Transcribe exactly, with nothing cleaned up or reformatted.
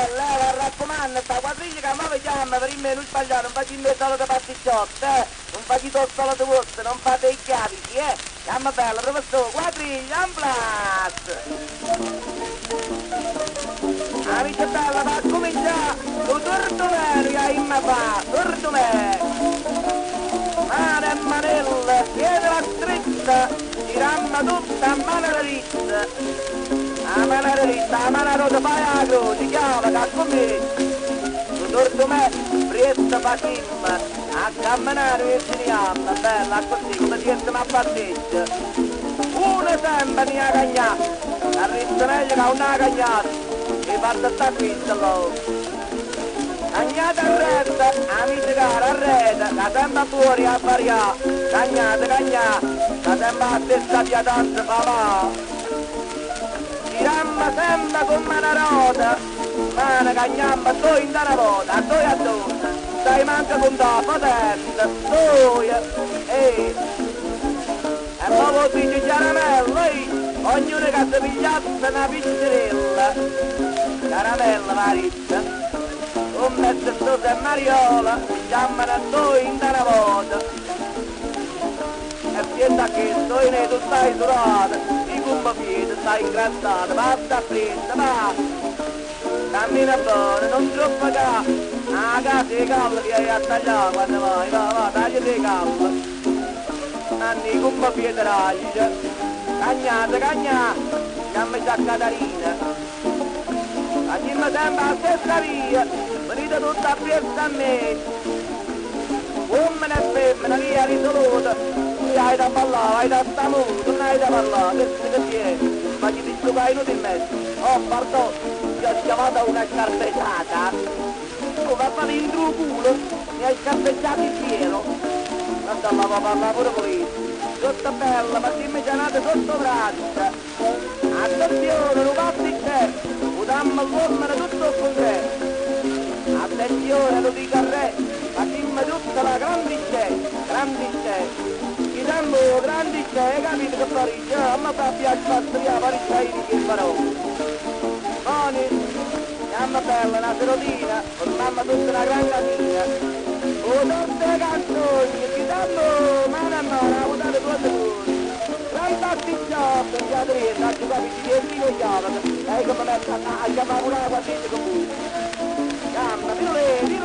bella, eh, la raccomando, sta quadriglia che mi chiama per me non sbagliare, non faccio in mezzo alle pasticciotto, eh, non faccio tutto alle vostre, non fate i chiavici, eh, chiama bella, professore, quadriglia, un blast! Amici bella, va a cominciare, tu torto vero, che hai in me fa, torto vero! Mano e manella, chiedela stretta, tiramma tutta a mano dritta. A mano dritta, a mano rosa fai la croce, chiama che comincia. Tu torto me, prietta fatimma, a camminare viciniamma, bella così come siete a parteggia. Una sempre mi ha cagnato, arriva meglio che una cagnata, e parte sta qui, allora. Cagnate a retta, amici cari a retta, la sempre fuori a variare, cagnate, cagnate, la sempre a testa di danza papà. Tiramma sempre con una rota, mano cagnamma, due in una volta, a due a due, stai manca con la potente, due, ehi. E poi dice caramella, ognuno che si pigliasse una piccerella, caramella marita. Un mezzo sosa e mariola, chiamano due in una volta. E pienta che sto in tu stai surata, i cumba piedi stai ingrassata, basta presa, va. Cammina bene, non troppo ca, a casa di callo che hai a tagliare quando vai, va, va, taglia di callo. Anni i cumba piedi raglia, cagnate, cagnate, chiama già Catarina. Andiamo sempre alla stessa via, venite tutta a piazza a me. Uomini e femmine, via risoluta, tu hai da ballare, hai da sta muto, non hai da parlare, che si tiene, ma ti dico che hai in mezzo. Oh, pardon, ti ho chiamato una scarpeggiata. Tu va a fare in tuo culo, mi hai scarpeggiato il cielo. Non te la può parlare pure pulito. Tutta bella, ma dimmi già nata sotto braccia. Attenzione, non va di te. Dammi l'uomo tutto il contrario. Attenzione, lo dico a re, ma dimmi tutta la grande c'è, grande c'è. Ti dammo grande c'è, capito che Parigi, a me fa piace spazzare, Parigi hai di che farò. Boni, mamma bella, una serotina, con mamma tutta una gran casina. O tutte le canzoni, ti dammo mano a mano, a votare due secondi. Gran pasticciotto, in teatria, a giocare i dieci con gli altri. Ecco come a chiamare una guardina con lui. Chiama, dillo lei, dillo